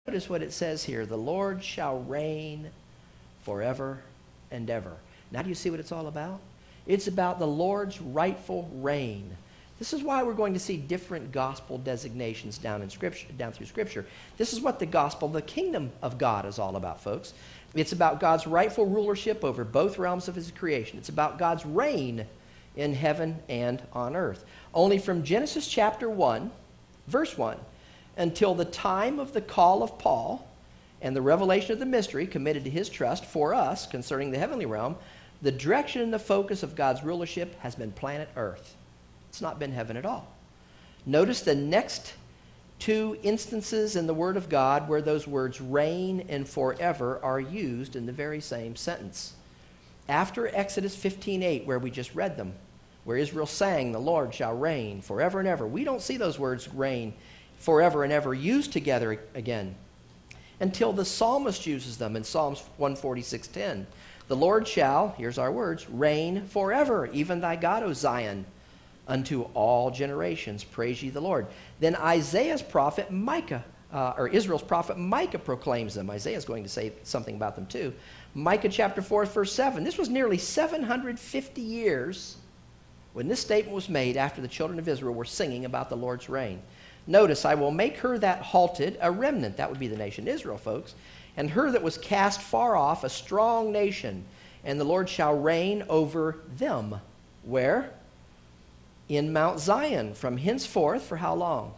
Notice what it says here. The Lord shall reign forever and ever. Now do you see what it's all about? It's about the Lord's rightful reign. This is why we're going to see different gospel designations down through Scripture. This is what the gospel, the kingdom of God, is all about, folks. It's about God's rightful rulership over both realms of his creation. It's about God's reign in heaven and on earth. Only from Genesis chapter 1, verse 1, until the time of the call of Paul and the revelation of the mystery committed to his trust for us concerning the heavenly realm, the direction and the focus of God's rulership has been planet earth. It's not been heaven at all. Notice the next two instances in the Word of God where those words reign and forever are used in the very same sentence. After Exodus 15:8, where we just read them, where Israel sang, the Lord shall reign forever and ever. We don't see those words reign forever and ever used together again until the psalmist uses them in Psalms 146:10. The Lord shall, here's our words, reign forever, even thy God, O Zion, unto all generations. Praise ye the Lord. Then Isaiah's prophet Micah, Israel's prophet Micah proclaims them. Isaiah is going to say something about them too. Micah chapter 4, verse 7. This was nearly 750 years when this statement was made after the children of Israel were singing about the Lord's reign. Notice, I will make her that halted a remnant. That would be the nation Israel, folks. And her that was cast far off, a strong nation. And the Lord shall reign over them. Where? In Mount Zion, from henceforth, for how long?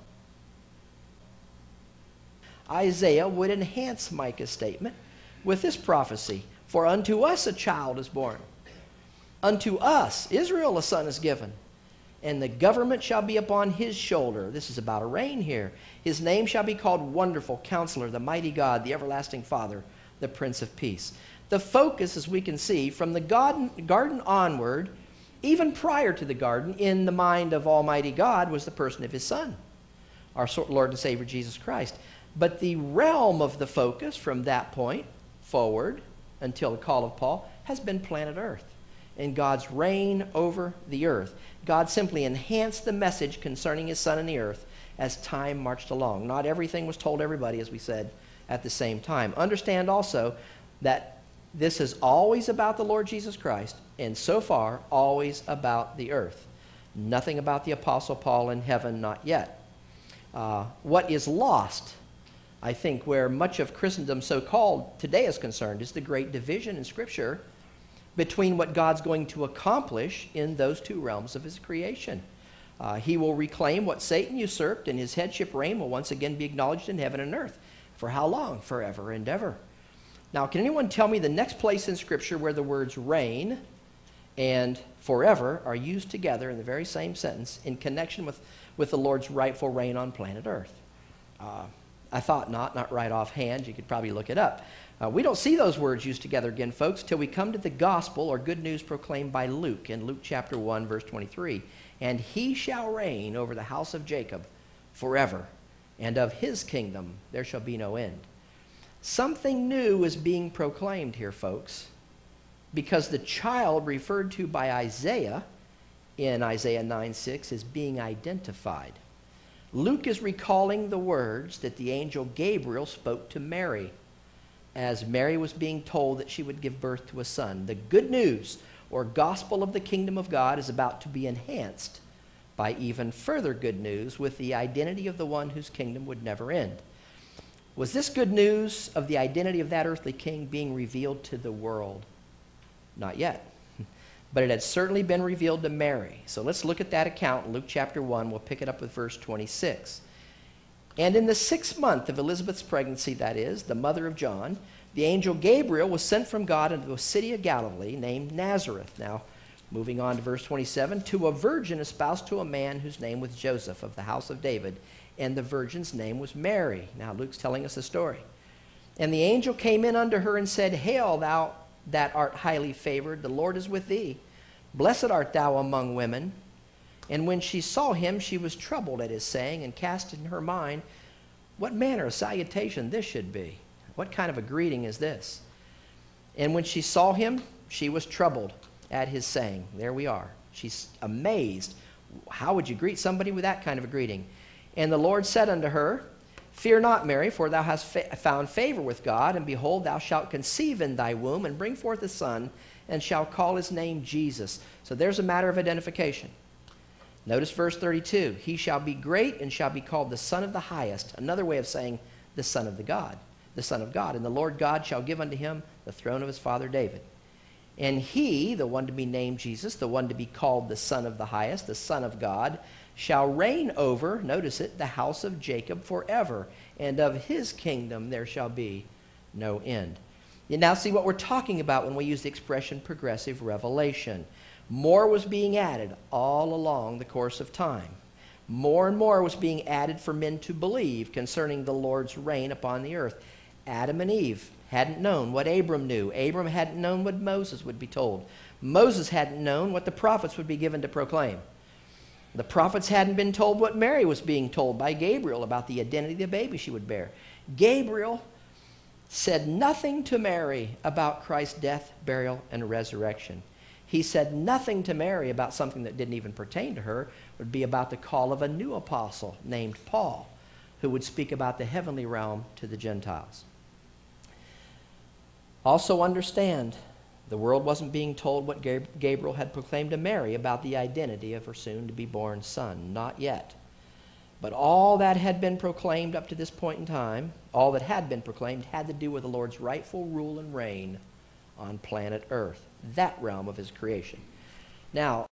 Isaiah would enhance Micah's statement with this prophecy. For unto us a child is born. Unto us, Israel, a son is given. And the government shall be upon his shoulder. This is about a reign here. His name shall be called Wonderful, Counselor, the Mighty God, the Everlasting Father, the Prince of Peace. The focus, as we can see, from the garden onward, even prior to the garden, in the mind of Almighty God, was the person of his Son, our Lord and Savior Jesus Christ. But the realm of the focus from that point forward until the call of Paul has been planet Earth and God's reign over the earth. God simply enhanced the message concerning his Son and the earth as time marched along. Not everything was told everybody, as we said, at the same time. Understand also that this is always about the Lord Jesus Christ, and so far, always about the earth. Nothing about the Apostle Paul in heaven, not yet. What is lost, I think, where much of Christendom so-called today is concerned, is the great division in Scripture between what God's going to accomplish in those two realms of his creation. He will reclaim what Satan usurped, and his headship reign will once again be acknowledged in heaven and earth. For how long? Forever and ever. Now, can anyone tell me the next place in Scripture where the words reign and forever are used together in the very same sentence in connection with the Lord's rightful reign on planet earth? I thought not right offhand. You could probably look it up. We don't see those words used together again, folks, till we come to the gospel or good news proclaimed by Luke in Luke chapter 1, verse 23. And he shall reign over the house of Jacob forever, and of his kingdom there shall be no end. Something new is being proclaimed here, folks, because the child referred to by Isaiah in Isaiah 9:6 is being identified. Luke is recalling the words that the angel Gabriel spoke to Mary as Mary was being told that she would give birth to a son. The good news or gospel of the kingdom of God is about to be enhanced by even further good news with the identity of the one whose kingdom would never end. Was this good news of the identity of that earthly king being revealed to the world? Not yet. But it had certainly been revealed to Mary. So let's look at that account in Luke chapter 1. We'll pick it up with verse 26. And in the 6th month of Elizabeth's pregnancy, that is, the mother of John, the angel Gabriel was sent from God into a city of Galilee named Nazareth. Now, moving on to verse 27, to a virgin espoused to a man whose name was Joseph of the house of David, and the virgin's name was Mary. Now, Luke's telling us the story. And the angel came in unto her and said, Hail, thou that art highly favored, the Lord is with thee. Blessed art thou among women. And when she saw him, she was troubled at his saying, and cast in her mind what manner of salutation this should be. What kind of a greeting is this? And when she saw him, she was troubled at his saying. There we are. She's amazed. How would you greet somebody with that kind of a greeting? And the Lord said unto her, Fear not, Mary, for thou hast found favor with God, and behold, thou shalt conceive in thy womb, and bring forth a son, and shalt call his name Jesus. So there's a matter of identification. Notice verse 32. He shall be great, and shall be called the Son of the Highest. Another way of saying the Son of God. The Son of God. And the Lord God shall give unto him the throne of his father David. And he, the one to be named Jesus, the one to be called the Son of the Highest, the Son of God, shall reign over, notice it, the house of Jacob forever, and of his kingdom there shall be no end. You now see what we're talking about when we use the expression progressive revelation. More was being added all along the course of time. More and more was being added for men to believe concerning the Lord's reign upon the earth. Adam and Eve hadn't known what Abram knew. Abram hadn't known what Moses would be told. Moses hadn't known what the prophets would be given to proclaim. The prophets hadn't been told what Mary was being told by Gabriel about the identity of the baby she would bear. Gabriel said nothing to Mary about Christ's death, burial, and resurrection. He said nothing to Mary about something that didn't even pertain to her. It would be about the call of a new apostle named Paul, who would speak about the heavenly realm to the Gentiles. Also understand, the world wasn't being told what Gabriel had proclaimed to Mary about the identity of her soon-to-be-born son. Not yet. But all that had been proclaimed up to this point in time, all that had been proclaimed, had to do with the Lord's rightful rule and reign on planet Earth, that realm of his creation. Now,